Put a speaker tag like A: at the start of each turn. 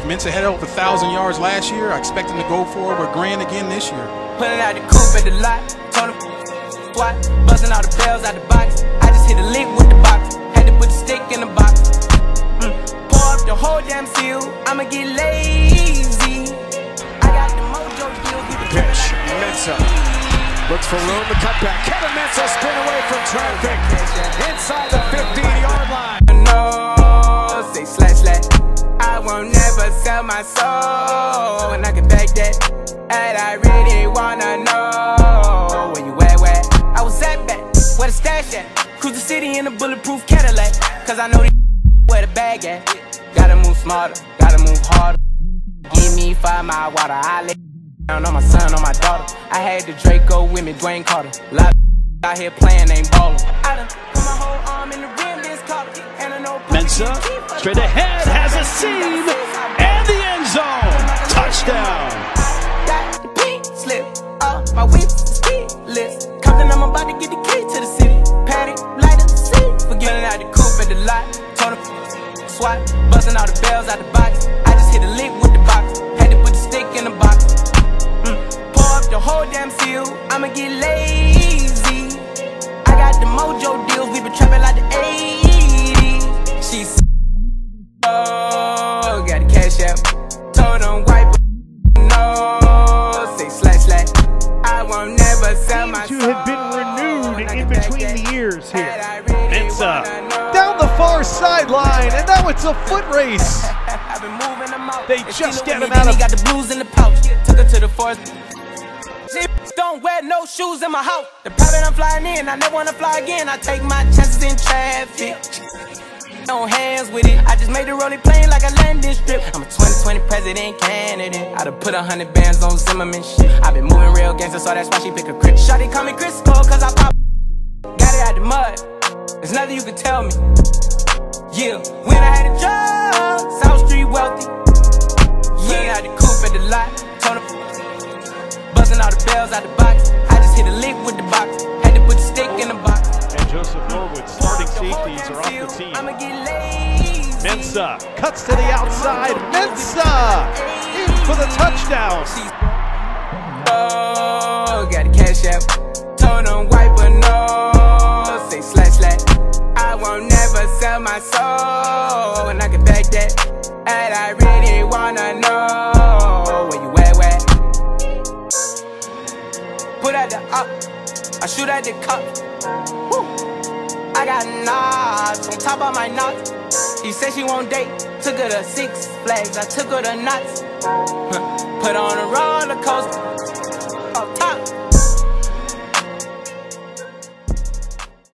A: Mensa had over 1,000 yards last year. I expect him to go for over $1,000 again this year.
B: Pulling out the coupe at the lot, told him swat, busting all the bells out the box. I just hit a lick with the box, had to put the stick in the box. Pour up the whole damn seal, I'ma get lazy. I got the mojo deal.
C: Pitch, Mensa looks for room to cut back. Kevin Mensa sprint away from traffic inside the 15-yard line.
B: No, say slash slash. I won't never sell my soul, and I can back that. And I really wanna know where you at, where I was at back, where the stash at. Cruise the city in a bulletproof Cadillac, cause I know the where the bag at. Gotta move smarter, gotta move harder. Give me 5 mile water, I lay down on my son, on my daughter. I had the Draco with me, Dwayne Carter. Lot out here playing, ain't ballin'. I done put my whole arm in the rim, this collar. And I know
D: Mensa, straight ahead, has a seam, and the end zone. Touchdown.
B: Got the pink slip up, my whip is keyless. Compton, I'm about to get the key to the city. Patty, light up the seat. Forgetting out the coupe at the lot. Told him swat, busting all the bells out the box. I just hit a lick with the box, had to put the stick in the box. Pour up the whole damn seal, I'ma get lazy. I got the mojo deals, we been trapping like the 80s. She's oh, got the cash out. Told him wipe no, say slash slash. I won't never sell my soul.
E: To have been renewed in between the years here.
D: Mensa
E: Down the far sideline, and now it's a foot race.
B: I've been moving them out.
E: They just get him out of.
B: Got the blues in the pouch. Took her to the forest. Don't wear no shoes in my house. The private I'm flying in, I never wanna fly again. I take my chances in traffic. No hands with it. I just made the rolling plane like a landing strip. I'm a 2020 president candidate. I done put 100 bands on Zimmerman shit. I been moving real gangster, so that's why she pick a crit. Shawty call me Crisco, cause I pop. Got it out the mud. There's nothing you can tell me. Yeah, when I had a job, South Street wealthy. Yeah, out the coupe at the lot. Told him busting all the bells out the box. I just hit a lick with the box, had to put the stick in the box.
E: And Joseph Norwood, starting safeties are off the team.
B: I'ma get lazy.
E: Mensa cuts to the outside. Mensa in for the touchdown.
B: Oh, got the cash out. Told him wipe a no, say slash slash. I won't never sell my soul, and I can back that. And I really wanna know where you at, where? Put at the up, I shoot at the cup. Woo. I got knots on top of my knots. She said she won't date, took her to Six Flags, I took her to nuts. Put on a roller coaster.